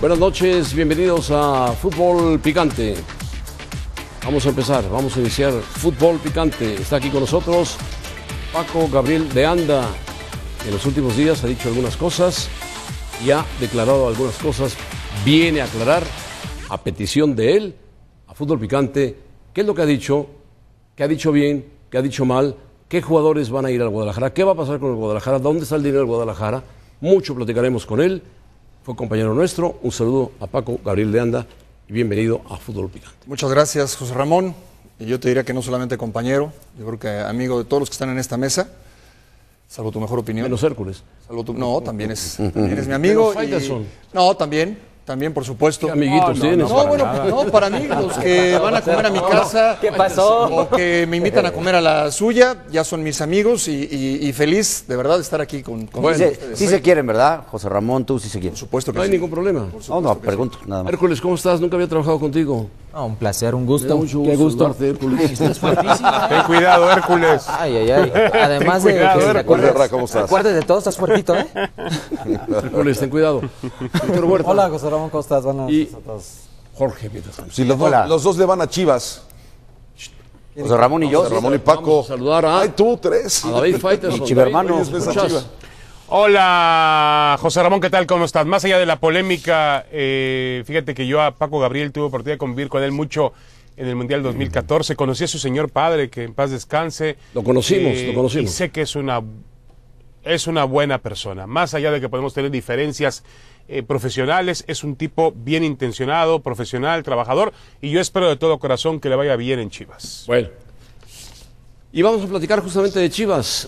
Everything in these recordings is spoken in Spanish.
Buenas noches, bienvenidos a Fútbol Picante. Vamos a empezar, vamos a iniciar Fútbol Picante. Está aquí con nosotros Paco Gabriel de Anda. En los últimos días ha dicho algunas cosas y ha declarado algunas cosas. Viene a aclarar, a petición de él, a Fútbol Picante, qué es lo que ha dicho bien, qué ha dicho mal, qué jugadores van a ir al Guadalajara, qué va a pasar con el Guadalajara, dónde está el dinero del Guadalajara. Mucho platicaremos con él. Fue compañero nuestro. Un saludo a Paco Gabriel de Anda y bienvenido a Fútbol Picante. Muchas gracias, José Ramón. Y yo te diría que no solamente compañero, yo creo que amigo de todos los que están en esta mesa, salvo tu mejor opinión. Menos Hércules. No, también es mi amigo. No, también, por supuesto. ¿Qué amiguitos tienes? Para mí, los que van a comer a mi casa. ¿Qué pasó? O que me invitan a comer a la suya, ya son mis amigos y feliz, de verdad, de estar aquí con ustedes. Sí se quieren, ¿verdad? José Ramón, tú sí se quieren. Por supuesto que no hay sí. ningún problema. No, pregunto, nada más. Hércules, ¿cómo estás? Nunca había trabajado contigo. Un placer, un gusto. Mucho gusto. Qué gusto. Saludarte, Hércules. Estás fuertísimo. Ten cuidado, Hércules. Ay. Además de cuidado, que Hércules. ¿Cómo estás? acuerdes de todo, estás fuertito, ¿eh? Hércules, ten cuidado. Víctor Huerta. Hola, José Ramón, ¿cómo estás? Buenas Y noches a todos. Jorge Pietrasanta. Sí, los dos le van a Chivas. José Ramón y yo. José Ramón y Paco. Vamos a saludar a Tú, tres. David Faitelson. Mi chivermano. David, ¿me escuchas? Hola, José Ramón, ¿qué tal? ¿Cómo estás? Más allá de la polémica, fíjate que yo a Paco Gabriel tuve oportunidad de convivir con él mucho en el Mundial 2014. Conocí a su señor padre, que en paz descanse. Lo conocimos. Y sé que es una buena persona. Más allá de que podemos tener diferencias profesionales, es un tipo bien intencionado, profesional, trabajador, y yo espero de todo corazón que le vaya bien en Chivas. Bueno. Y vamos a platicar justamente de Chivas.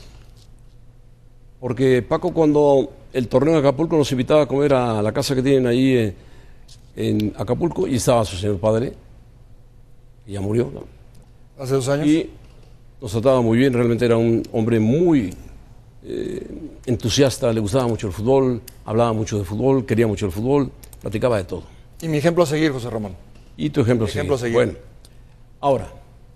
Porque Paco, cuando el torneo de Acapulco nos invitaba a comer a la casa que tienen ahí en Acapulco, y estaba su señor padre, y ya murió, ¿no? Hace 2 años. Y nos trataba muy bien, realmente era un hombre muy entusiasta, le gustaba mucho el fútbol, hablaba mucho de fútbol, quería mucho el fútbol, platicaba de todo. Y mi ejemplo a seguir, José Ramón. Y tu ejemplo, a seguir. Bueno, ahora,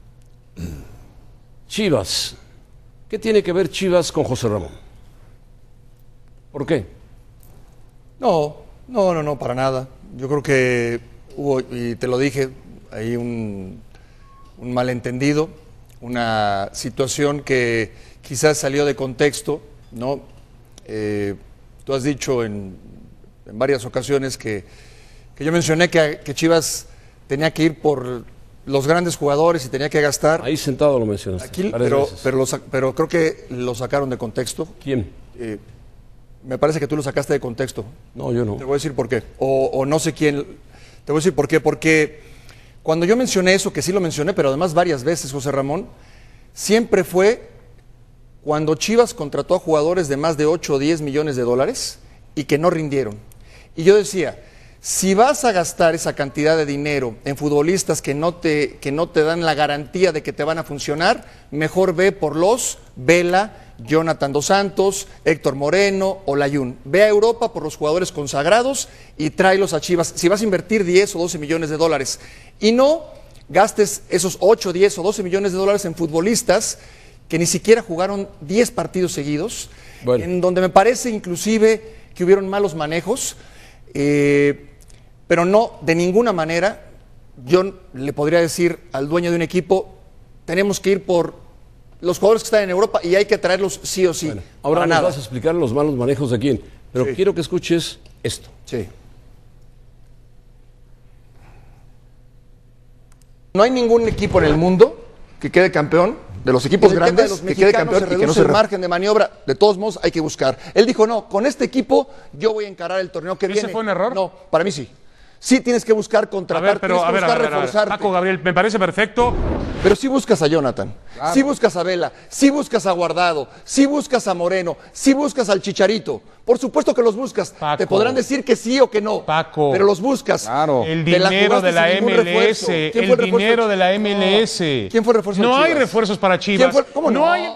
Chivas. ¿Qué tiene que ver Chivas con José Ramón? ¿Por qué? No, para nada. Yo creo que hubo, y te lo dije, ahí un malentendido, una situación que quizás salió de contexto, ¿no? Tú has dicho en varias ocasiones que yo mencioné que Chivas tenía que ir por los grandes jugadores y tenía que gastar. Ahí sentado lo mencionaste. Aquí, pero creo que lo sacaron de contexto. ¿Quién? Me parece que tú lo sacaste de contexto. No, yo no. Te voy a decir por qué. O no sé quién. Te voy a decir por qué. Porque cuando yo mencioné eso, que sí lo mencioné, pero además varias veces, José Ramón, siempre fue cuando Chivas contrató a jugadores de más de 8 o 10 millones de dólares y que no rindieron. Y yo decía, si vas a gastar esa cantidad de dinero en futbolistas que no te dan la garantía de que te van a funcionar, mejor ve por los Vela, Jonathan Dos Santos, Héctor Moreno o Layún. Ve a Europa por los jugadores consagrados y tráelos a Chivas. Si vas a invertir 10 o 12 millones de dólares y no gastes esos 8, 10 o 12 millones de dólares en futbolistas que ni siquiera jugaron 10 partidos seguidos, en donde me parece inclusive que hubieron malos manejos, pero no, de ninguna manera yo le podría decir al dueño de un equipo, tenemos que ir por los jugadores que están en Europa y hay que traerlos sí o sí. Bueno, ahora nos vas a explicar los malos manejos de quién, pero quiero que escuches esto. Sí. No hay ningún equipo en el mundo que quede campeón, de los equipos grandes, que quede campeón y que no se el margen de maniobra. De todos modos hay que buscar. Él dijo, no, con este equipo yo voy a encarar el torneo que viene. ¿Ese fue un error? No, para mí sí. Sí tienes que buscar contratar, reforzarte. Paco Gabriel, me parece perfecto. Pero sí buscas a Jonathan, claro. Sí buscas a Vela, sí buscas a Guardado, sí buscas a Moreno, sí buscas al Chicharito. Por supuesto que los buscas. Paco, te podrán decir que sí o que no. Paco, pero los buscas. Claro. El dinero de la MLS. El dinero de la MLS. ¿Quién fue el refuerzo de Chivas? No hay refuerzos para Chivas. ¿Cómo no? hay?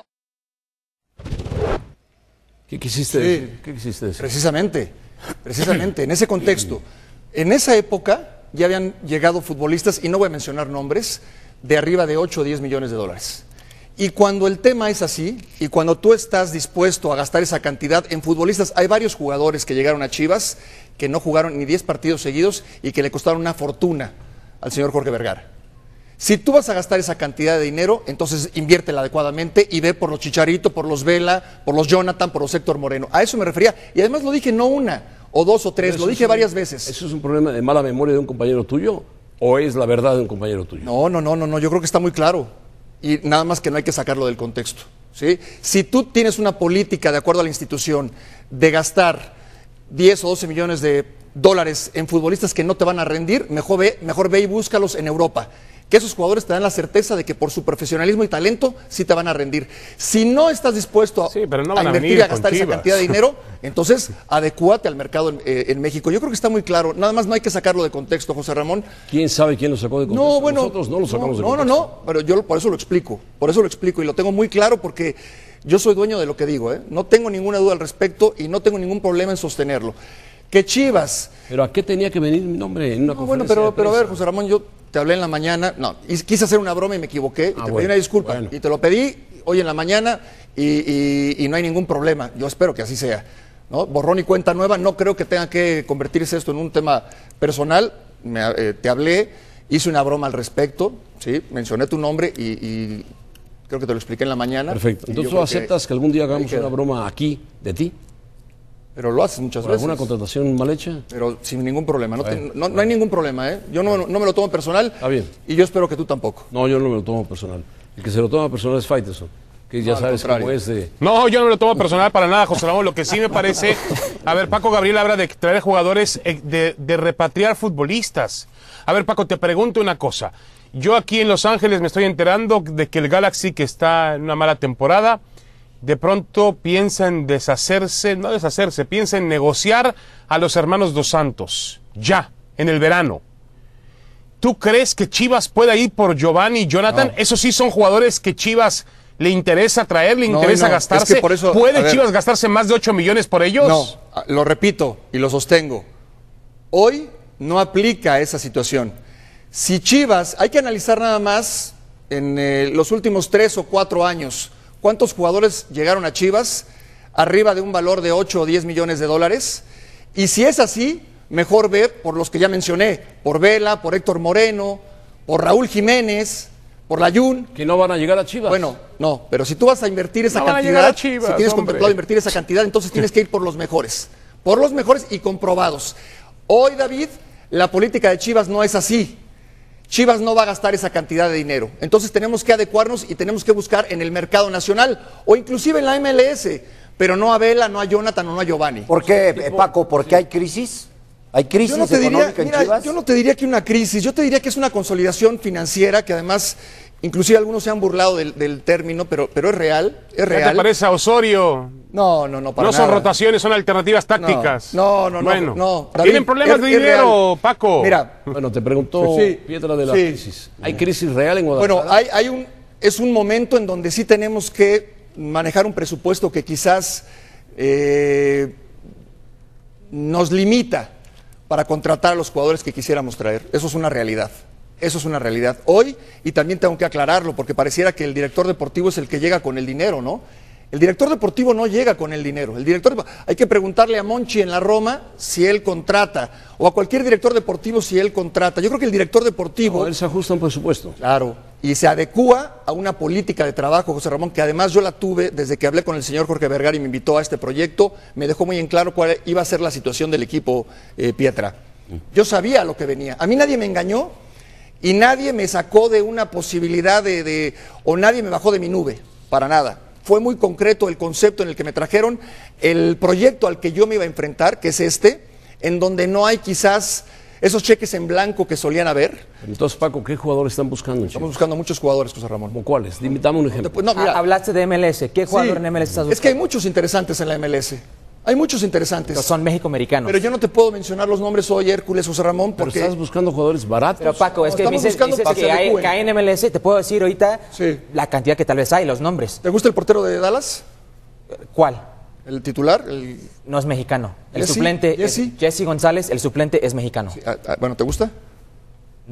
¿Qué quisiste decir? ¿Qué quisiste decir? Precisamente, en ese contexto. En esa época ya habían llegado futbolistas, y no voy a mencionar nombres, de arriba de 8 o 10 millones de dólares. Y cuando el tema es así, y cuando tú estás dispuesto a gastar esa cantidad en futbolistas, hay varios jugadores que llegaron a Chivas que no jugaron ni 10 partidos seguidos y que le costaron una fortuna al señor Jorge Vergara. Si tú vas a gastar esa cantidad de dinero, entonces inviértela adecuadamente y ve por los Chicharito, por los Vela, por los Jonathan, por los Héctor Moreno. A eso me refería. Y además lo dije no una, o dos o tres, lo dije varias veces. ¿Eso es un problema de mala memoria de un compañero tuyo o es la verdad de un compañero tuyo? No, yo creo que está muy claro. Y nada más que no hay que sacarlo del contexto, ¿sí? Si tú tienes una política, de acuerdo a la institución, de gastar 10 o 12 millones de dólares en futbolistas que no te van a rendir, mejor ve y búscalos en Europa. Que esos jugadores te dan la certeza de que por su profesionalismo y talento sí te van a rendir. Si no estás dispuesto no a invertir y a gastar esa cantidad de dinero, entonces adecúate al mercado en México. Yo creo que está muy claro. Nada más no hay que sacarlo de contexto, José Ramón. ¿Quién sabe quién lo sacó de contexto? No, bueno, nosotros no lo sacamos de contexto. No, pero yo por eso lo explico. Por eso lo explico y lo tengo muy claro porque yo soy dueño de lo que digo, ¿eh? No tengo ninguna duda al respecto y no tengo ningún problema en sostenerlo. Que Chivas... ¿Pero a qué tenía que venir mi nombre en una conferencia? Bueno, pero a ver, José Ramón, yo te hablé en la mañana, quise hacer una broma y me equivoqué, y te pedí una disculpa, y te lo pedí hoy en la mañana y no hay ningún problema, yo espero que así sea, ¿no? Borrón y cuenta nueva, no creo que tenga que convertirse esto en un tema personal, te hablé, hice una broma al respecto, ¿sí? Mencioné tu nombre y creo que te lo expliqué en la mañana. Perfecto, entonces tú aceptas que algún día hagamos una broma aquí de ti. Pero lo haces muchas veces. ¿Alguna contratación mal hecha? Pero sin ningún problema. No hay ningún problema, ¿eh? Yo no me lo tomo personal. Está bien. Y yo espero que tú tampoco. No, yo no me lo tomo personal. El que se lo toma personal es Faitelson, que ya sabes cómo es de... No, yo no me lo tomo personal para nada, José Ramón. Lo que sí me parece... A ver, Paco Gabriel habla de traer jugadores, de repatriar futbolistas. A ver, Paco, te pregunto una cosa. Yo aquí en Los Ángeles me estoy enterando de que el Galaxy, que está en una mala temporada... de pronto piensa en piensa en negociar a los hermanos Dos Santos, ya, en el verano. ¿Tú crees que Chivas pueda ir por Giovanni y Jonathan? No. Esos sí son jugadores que Chivas le interesa traer, le interesa gastarse. Es que por eso, ¿puede Chivas gastarse más de 8 millones por ellos? No, lo repito y lo sostengo. Hoy no aplica esa situación. Si Chivas, hay que analizar nada más en los últimos 3 o 4 años, ¿cuántos jugadores llegaron a Chivas arriba de un valor de 8 o 10 millones de dólares? Y si es así, mejor ver por los que ya mencioné, por Vela, por Héctor Moreno, por Raúl Jiménez, por Layún. Que no van a llegar a Chivas. Bueno, no, pero si tú vas a invertir esa cantidad, Chivas, si tienes contemplado invertir esa cantidad, entonces tienes que ir por los mejores y comprobados. Hoy, David, la política de Chivas no es así. Chivas no va a gastar esa cantidad de dinero. Entonces tenemos que adecuarnos y tenemos que buscar en el mercado nacional o inclusive en la MLS, pero no a Vela, no a Jonathan o no a Giovanni. ¿Por qué, Paco? ¿Por qué hay crisis? ¿Hay crisis económica en Chivas? Yo no te diría que una crisis, yo te diría que es una consolidación financiera que además, inclusive algunos se han burlado del término, pero es real, es real. ¿Qué te parece a Osorio? No, para nada. No son rotaciones, son alternativas tácticas. No. David, ¿tienen problemas de dinero, Paco? Mira. Bueno, te preguntó Pietra de la crisis. ¿Hay crisis real en Guadalajara? Bueno, es un momento en donde sí tenemos que manejar un presupuesto que quizás nos limita para contratar a los jugadores que quisiéramos traer. Eso es una realidad. Eso es una realidad. Hoy, y también tengo que aclararlo, porque pareciera que el director deportivo es el que llega con el dinero, ¿no? El director deportivo no llega con el dinero. Hay que preguntarle a Monchi en la Roma si él contrata, o a cualquier director deportivo si él contrata. Yo creo que el director deportivo... No, él se ajusta a un presupuesto. Claro, y se adecúa a una política de trabajo, José Ramón, que además yo la tuve desde que hablé con el señor Jorge Vergara y me invitó a este proyecto. Me dejó muy en claro cuál iba a ser la situación del equipo Pietra. Yo sabía lo que venía. A mí nadie me engañó y nadie me sacó de una posibilidad o nadie me bajó de mi nube, para nada. Fue muy concreto el concepto en el que me trajeron, el proyecto al que yo me iba a enfrentar, que es en donde no hay quizás esos cheques en blanco que solían haber. Entonces, Paco, ¿qué jugadores están buscando? Estamos buscando muchos jugadores, José Ramón. ¿Cómo cuáles? Dame un ejemplo. Mira, hablaste de MLS. ¿Qué jugador en MLS estás buscando? Es que hay muchos interesantes en la MLS. Hay muchos interesantes. Pero son mexicoamericanos. Pero yo no te puedo mencionar los nombres hoy, Hércules, José Ramón, porque... Pero estás buscando jugadores baratos. Pero Paco, es que dices que hay en MLS, te puedo decir ahorita la cantidad que tal vez hay, los nombres. ¿Te gusta el portero de Dallas? ¿Cuál? ¿El titular? No es mexicano. El suplente es Jesse González, el suplente es mexicano. Sí. Bueno, ¿te gusta? No.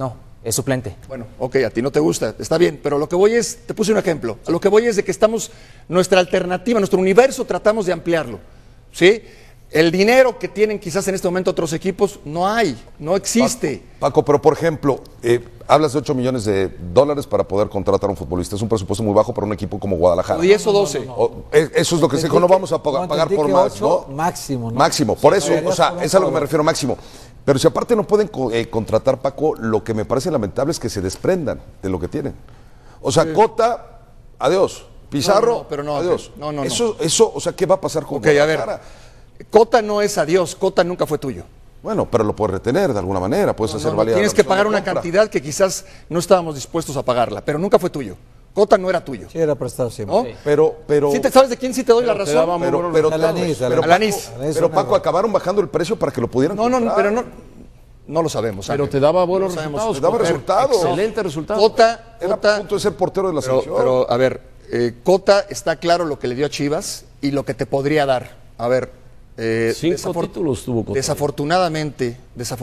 Es suplente. Bueno, ok, a ti no te gusta, está bien, pero lo que voy es, te puse un ejemplo, a lo que voy es de que nuestra alternativa, nuestro universo tratamos de ampliarlo, ¿sí? El dinero que tienen quizás en este momento otros equipos, no existe. Paco, pero por ejemplo, hablas de $8 millones para poder contratar a un futbolista. Es un presupuesto muy bajo para un equipo como Guadalajara. O 10 o 12. Eso es lo que se dijo, no vamos a pagar por más, ¿no? Máximo, ¿no? Máximo, por eso, o sea, es a lo que me refiero, máximo. Pero si aparte no pueden contratar, Paco, lo que me parece lamentable es que se desprendan de lo que tienen. O sea, Cota, adiós. Pizarro, adiós. No. Eso, o sea, ¿qué va a pasar con Guadalajara? A ver. Cota no es adiós, Cota nunca fue tuyo. Bueno, pero lo puedes retener de alguna manera, puedes hacer válida. Tienes que pagar una cantidad que quizás no estábamos dispuestos a pagarla, pero nunca fue tuyo. Cota no era tuyo. Sí, era prestado siempre. ¿No? Sí. Pero ¿Sí ¿sabes de quién sí te doy la razón? Pero Paco, acabaron bajando el precio para que lo pudieran comprar. Pero no lo sabemos. Pero te daba buenos resultados. Te daba resultados. Excelente resultado. Cota era a punto de ser portero de la selección. Pero, a ver, Cota está claro lo que le dio a Chivas y lo que te podría dar. A ver, 5 títulos tuvo Cota. Desafortunadamente,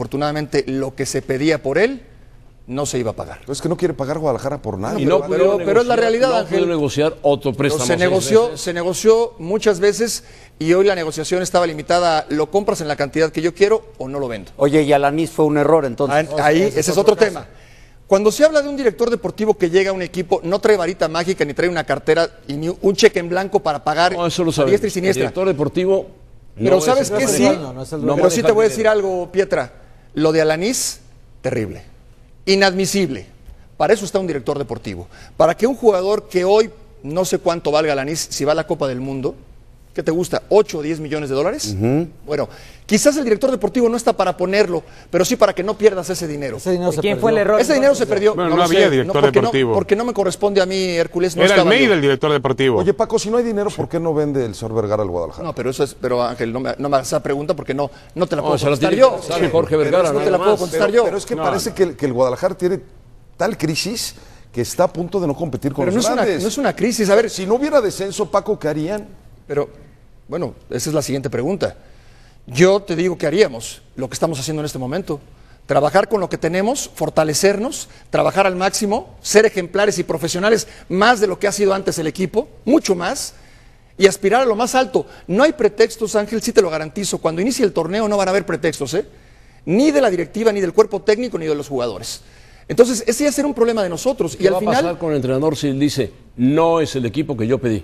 lo que se pedía por él no se iba a pagar. Es que no quiere pagar Guadalajara por nada. Pero es la realidad, Ángel. No pudo negociar otro préstamo. Se negoció muchas veces y hoy la negociación estaba limitada a lo compras en la cantidad que yo quiero o no lo vendo. Oye, y Alanis fue un error entonces. Ahí, ese es otro tema. Cuando se habla de un director deportivo que llega a un equipo, no trae varita mágica, ni trae una cartera y ni un cheque en blanco para pagar eso lo a diestra y siniestra. El director deportivo... Pero ¿sabes qué? Sí, pero sí te voy a decir algo, Pietra. Lo de Alanis, terrible. Inadmisible. Para eso está un director deportivo. Para que un jugador que hoy no sé cuánto valga Alanis, si va a la Copa del Mundo, ¿qué te gusta? ¿8 o 10 millones de dólares? Bueno, quizás el director deportivo no está para ponerlo, pero sí para que no pierdas ese dinero. ¿Quién fue el error? Ese dinero se perdió. Bueno, no había director deportivo. Porque no me corresponde a mí, Hércules. No era estaba el director deportivo. Oye, Paco, si no hay dinero, ¿por qué no vende el señor Vergara al Guadalajara? No, pero Ángel, no me hagas esa pregunta porque no te la puedo contestar yo. Jorge Vergara, no te la puedo contestar yo. Pero es que parece que el Guadalajara tiene tal crisis que está a punto de no competir con los grandes. No es una crisis. A ver, si no hubiera descenso, Paco, ¿qué harían? Pero, bueno, esa es la siguiente pregunta. Yo te digo que haríamos lo que estamos haciendo en este momento. Trabajar con lo que tenemos, fortalecernos, trabajar al máximo, ser ejemplares y profesionales más de lo que ha sido antes el equipo, mucho más, y aspirar a lo más alto. No hay pretextos, Ángel, sí te lo garantizo. Cuando inicie el torneo no van a haber pretextos, ni de la directiva, ni del cuerpo técnico, ni de los jugadores. Entonces, ese ya será un problema de nosotros. ¿Qué va a pasar con el entrenador si él dice, no es el equipo que yo pedí?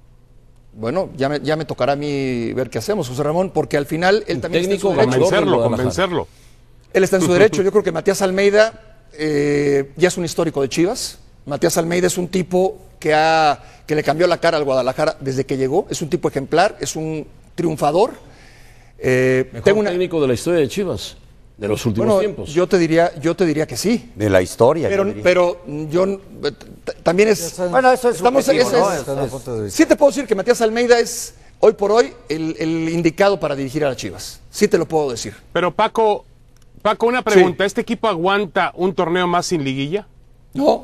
Bueno, ya me tocará a mí ver qué hacemos, José Ramón, porque al final él también está en su derecho. Convencerlo. Él está en su derecho. Yo creo que Matías Almeida ya es un histórico de Chivas. Matías Almeida es un tipo que le cambió la cara al Guadalajara desde que llegó. Es un tipo ejemplar, es un triunfador. Mejor técnico de la historia de Chivas. De los últimos tiempos. Yo te diría que sí. De la historia. Pero yo también es. Bueno, eso es sí te puedo decir que Matías Almeida es hoy por hoy el indicado para dirigir a las Chivas. Sí te lo puedo decir. Pero Paco, una pregunta. Sí. ¿Este equipo aguanta un torneo más sin liguilla? No,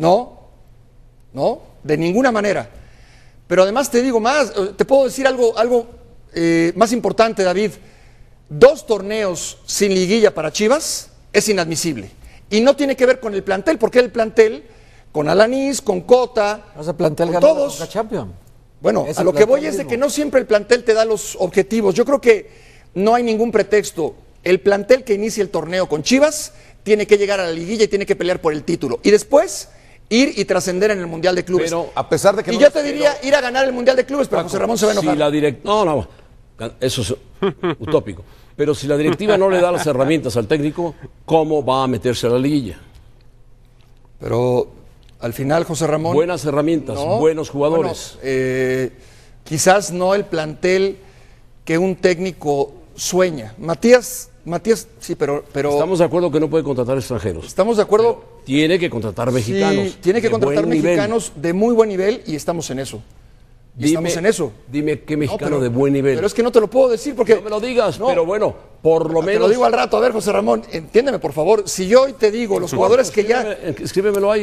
de ninguna manera. Pero además te digo más, te puedo decir algo más importante, David. 2 torneos sin liguilla para Chivas es inadmisible. Y no tiene que ver con el plantel, porque el plantel, con Alanis, con Cota, con todos. La Champions. Bueno, a lo que voy es de que no siempre el plantel te da los objetivos. Yo creo que no hay ningún pretexto. El plantel que inicia el torneo con Chivas tiene que llegar a la liguilla y tiene que pelear por el título. Y después ir y trascender en el Mundial de Clubes. Pero a pesar de que yo te diría ir a ganar el Mundial de Clubes, pero Paco, José Ramón se va a enojar. No, eso es utópico. Pero si la directiva no le da las herramientas al técnico, ¿cómo va a la liguilla? Pero al final, José Ramón... Buenas herramientas, buenos jugadores. Quizás no el plantel que un técnico sueña. Matías, sí, pero... Estamos de acuerdo que no puede contratar extranjeros. Estamos de acuerdo... Pero tiene que contratar mexicanos. Sí, tiene que contratar mexicanos de muy buen nivel y estamos en eso. Estamos en eso. Dime qué mexicano de buen nivel. Pero es que no te lo puedo decir porque... No me lo digas, pero bueno, por lo menos... Te lo digo al rato. A ver, José Ramón, entiéndeme, por favor. Si yo hoy te digo los jugadores que ya... Escríbemelo ahí.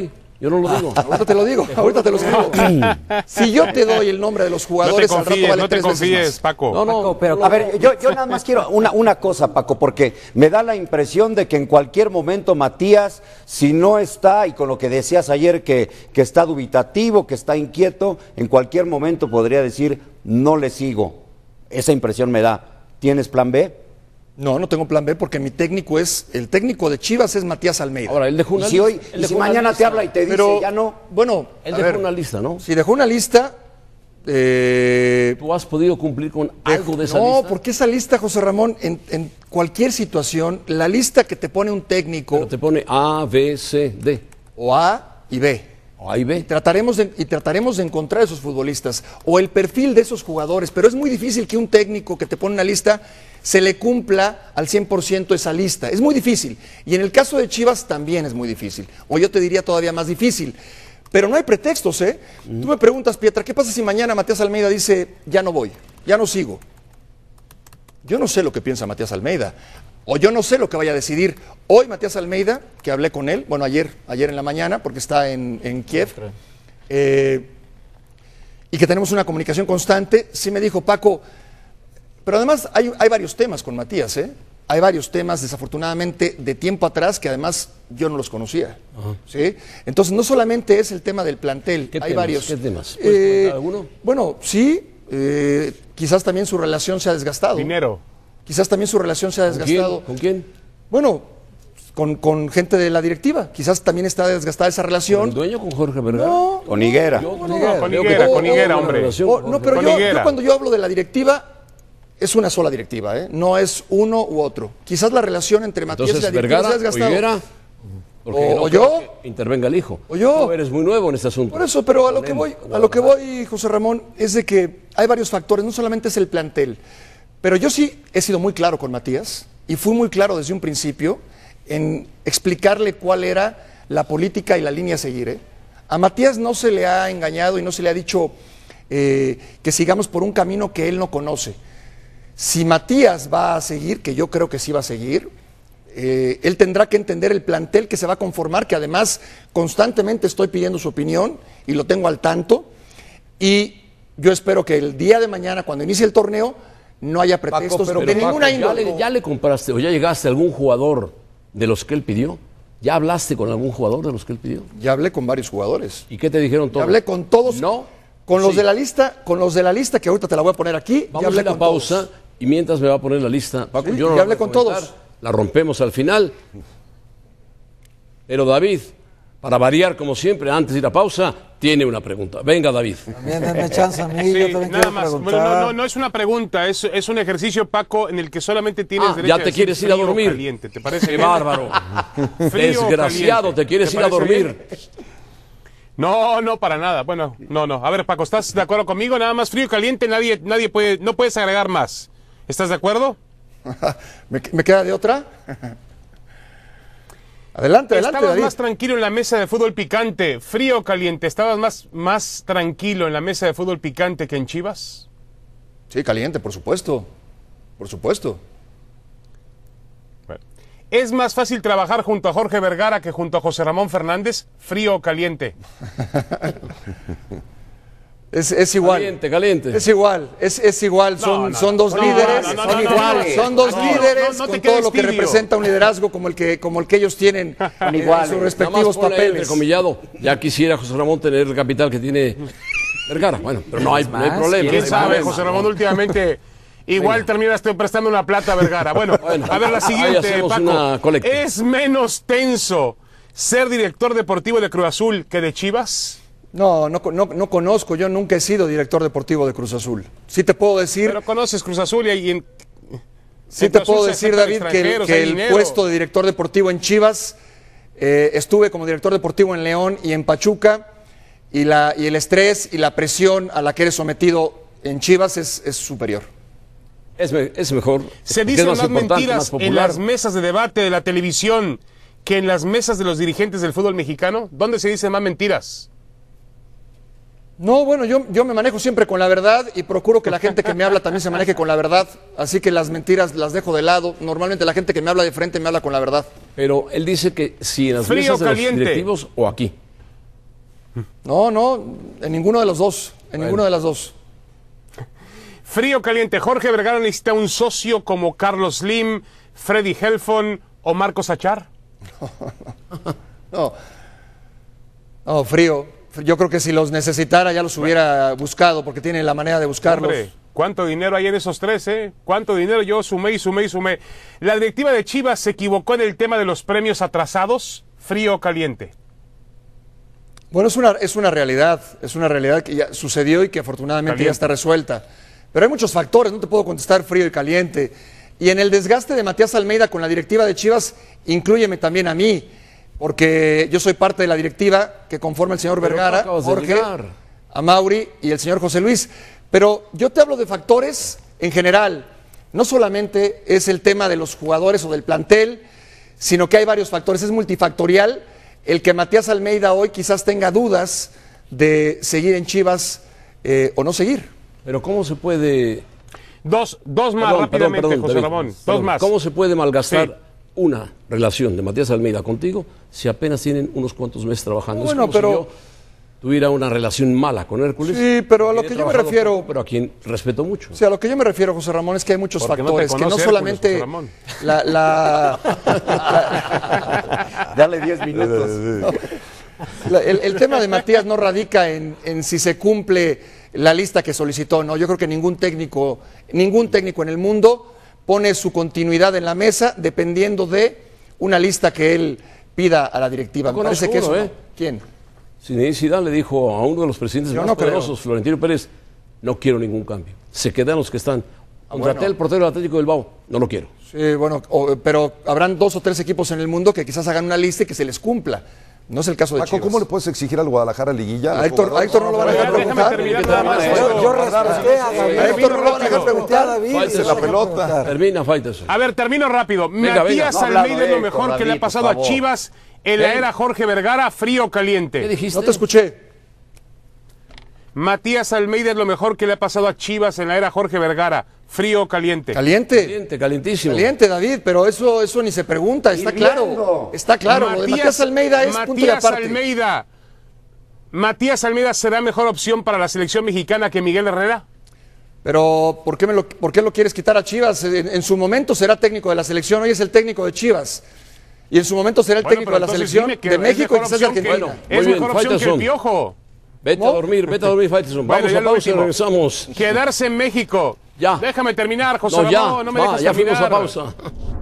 Yo no lo digo. Ahorita te lo digo, ahorita te lo escribo. Si yo te doy el nombre de los jugadores, no te confíes, al rato vale no te 3 veces confíes, más. Paco. No, pero a ver, yo nada más quiero una cosa, Paco, porque me da la impresión de que en cualquier momento Matías, si no está, y con lo que decías ayer, que está dubitativo, que está inquieto, en cualquier momento podría decir, no le sigo. Esa impresión me da. ¿Tienes plan B? No, no tengo plan B porque el técnico de Chivas es Matías Almeida. Ahora, él dejó una Y si mañana te habla y te dice, Pero, ya no. Bueno, Él dejó una lista, ¿no? Si dejó una lista, ¿Tú has podido cumplir con algo de esa lista? No, porque esa lista, José Ramón, en cualquier situación, la lista que te pone un técnico... Pero te pone A, B, C, D. O A y B. O A y B. Y trataremos de encontrar esos futbolistas o el perfil de esos jugadores, pero es muy difícil que un técnico que te pone una lista se le cumpla al 100% esa lista. Es muy difícil. Y en el caso de Chivas también es muy difícil. O yo te diría todavía más difícil. Pero no hay pretextos, ¿eh? Tú me preguntas, Pietra, ¿qué pasa si mañana Matías Almeida dice, ya no voy, ya no sigo? Yo no sé lo que piensa Matías Almeida. O yo no sé lo que vaya a decidir. Hoy Matías Almeida, que hablé con él, bueno, ayer en la mañana, porque está en Kiev, y que tenemos una comunicación constante, sí me dijo, Paco, pero además hay varios temas con Matías, ¿eh? Hay varios temas, desafortunadamente, de tiempo atrás, que además yo no los conocía. ¿Sí? Entonces, no solamente es el tema del plantel, hay temas? varios. ¿Qué temas? ¿Puedes comentar alguno? Bueno, sí, quizás también su relación se ha desgastado. Dinero. Quizás también su relación se ha desgastado. ¿Con quién? Bueno, con gente de la directiva. Quizás también está desgastada esa relación. ¿Con el dueño, con Jorge Vergara? No, Con Higuera. Con Higuera, hombre. no, pero yo cuando yo hablo de la directiva, es una sola directiva, ¿eh? No es uno u otro. Quizás la relación entre Matías y la directiva se ha desgastado. Higuera, o yo, que intervenga el hijo. O yo. No, eres muy nuevo en este asunto. Por eso, pero a lo que voy, José Ramón, es de que hay varios factores, no solamente es el plantel. Pero yo sí he sido muy claro con Matías y fui muy claro desde un principio en explicarle cuál era la política y la línea a seguir, ¿eh? A Matías no se le ha engañado y no se le ha dicho que sigamos por un camino que él no conoce. Si Matías va a seguir, que yo creo que sí va a seguir, él tendrá que entender el plantel que se va a conformar, que además constantemente estoy pidiendo su opinión y lo tengo al tanto. Y yo espero que el día de mañana, cuando inicie el torneo, no haya pretextos de ninguna índole. ¿Ya le compraste o ya llegaste a algún jugador de los que él pidió? ¿Ya hablaste con algún jugador de los que él pidió? Ya hablé con varios jugadores. ¿Y qué te dijeron todos? Ya hablé con todos. No. Con los de la lista, que ahorita te la voy a poner aquí. Vamos a la pausa y mientras me va a poner la lista, Paco, sí, yo no ya hablé con todos. La rompemos al final. Pero David, para variar como siempre, antes de ir a pausa, tiene una pregunta. Venga, David. También denme chance a mí, Sí, yo también nada quiero más. preguntar. Bueno, no es una pregunta, es un ejercicio, Paco, en el que solamente tienes derecho ya a te decir quieres ir a frío o dormir. caliente. ¿Te parece Qué bien? bárbaro. Frío o Desgraciado, caliente. te quieres ¿Te ir a parece dormir. bien? No, para nada. Bueno, no. A ver, Paco, ¿estás de acuerdo conmigo? Nada más frío y caliente, no puedes agregar más. ¿Estás de acuerdo? ¿Me queda de otra? Adelante, ¿Estabas David. más tranquilo en la mesa de fútbol picante, frío o caliente? ¿Estabas más tranquilo en la mesa de fútbol picante que en Chivas? Sí, caliente, por supuesto. Por supuesto. Bueno. ¿Es más fácil trabajar junto a Jorge Vergara que junto a José Ramón Fernández? ¿Frío o caliente? Es igual. Caliente. Es igual, es igual. Son dos líderes. Son iguales. Son dos líderes no te con quedes todo lo que tibio. representa un liderazgo como el que ellos tienen en iguales. sus Nada respectivos más ponle papeles. entrecomillado. Ya quisiera José Ramón tener el capital que tiene Vergara. Bueno, pero no hay problema. ¿Quién no hay sabe, problema, José Ramón? ¿no? Últimamente igual terminas prestando una plata a Vergara. Bueno, a ver la ahí siguiente, hacemos una Paco. colecta. ¿Es menos tenso ser director deportivo de Cruz Azul que de Chivas? No conozco. Yo nunca he sido director deportivo de Cruz Azul. Sí te puedo decir. Pero conoces Cruz Azul y en... Sí te puedo decir, David, que el puesto de director deportivo en Chivas, estuve como director deportivo en León y en Pachuca, y el estrés y la presión a la que eres sometido en Chivas es superior. Es mejor. Se Es dicen más más importante, mentiras más popular. en las mesas de debate de la televisión que en las mesas de los dirigentes del fútbol mexicano. ¿Dónde se dicen más mentiras? No, bueno, yo me manejo siempre con la verdad y procuro que la gente que me habla también se maneje con la verdad, así que las mentiras las dejo de lado. Normalmente la gente que me habla de frente me habla con la verdad. Pero él dice que si en las Frío mesas de los caliente. directivos o aquí. No, en ninguno de los dos. Ninguno de las dos. Frío caliente. Jorge Vergara necesita un socio como Carlos Slim, Freddy Helfon o Marcos Achar. No, frío. Yo creo que si los necesitara ya los hubiera buscado, porque tiene la manera de buscarlos. Hombre, ¿cuánto dinero hay en esos tres, ¿Cuánto dinero? Yo sumé. ¿La directiva de Chivas se equivocó en el tema de los premios atrasados? ¿Frío o caliente? Bueno, es una realidad que ya sucedió y que afortunadamente ya está resuelta. Pero hay muchos factores, no te puedo contestar frío y caliente. Y en el desgaste de Matías Almeida con la directiva de Chivas, inclúyeme también a mí, porque yo soy parte de la directiva que conforma el señor Vergara, Jorge, Amaury y el señor José Luis. Pero yo te hablo de factores en general. No solamente es el tema de los jugadores o del plantel, sino que hay varios factores. Es multifactorial el que Matías Almeida hoy quizás tenga dudas de seguir en Chivas o no seguir. Pero ¿cómo se puede... Dos más rápidamente, José Ramón. Dos más. ¿Cómo se puede malgastar una relación de Matías Almeida contigo si apenas tienen unos cuantos meses trabajando? Bueno, es como si yo tuviera una relación mala con Hércules. Sí, pero a lo que yo me refiero... Poco, pero a quien respeto mucho. Sí, a lo que yo me refiero, José Ramón, es que hay muchos factores. No que no solamente Hércules, Dale 10 minutos. El tema de Matías no radica en si se cumple la lista que solicitó, no. Yo creo que ningún técnico en el mundo pone su continuidad en la mesa dependiendo de una lista que él pida a la directiva. Me parece que eso. ¿Quién? Zinedine Zidane le dijo a uno de los presidentes más poderosos, Florentino Pérez, no quiero ningún cambio. Se quedan los que están. Contraté al portero del Atlético de Bilbao, no lo quiero. Sí, bueno, pero habrán 2 o 3 equipos en el mundo que quizás hagan una lista y que se les cumpla. No es el caso de Paco, Chivas. ¿cómo le puedes exigir al Guadalajara liguilla? A Héctor no lo van a dejar preguntar. Yo respeté a Héctor no lo van a dejar preguntar. La pelota. Termina, Faitelson. A ver, termino rápido. Matías Almeida es lo mejor que le ha pasado a Chivas en la era Jorge Vergara, frío o caliente. ¿Qué dijiste? No te escuché. Matías Almeida es lo mejor que le ha pasado a Chivas en la era Jorge Vergara, frío o caliente. Caliente, calentísimo. Caliente, David, pero eso ni se pregunta, está claro. Está claro, lo de Matías Almeida es punto y aparte. ¿Matías Almeida será mejor opción para la selección mexicana que Miguel Herrera? Pero, ¿por qué lo quieres quitar a Chivas? En su momento será técnico de la selección, hoy es el técnico de Chivas. Y en su momento será el técnico de la selección de México y quizás de Argentina. Es mejor opción que el Piojo. Vete a dormir, Faitelson. Vamos a pausa y regresamos. Quedarse en México. Ya. Déjame terminar, José Ramón, no me dejas terminar. Ya fuimos a pausa.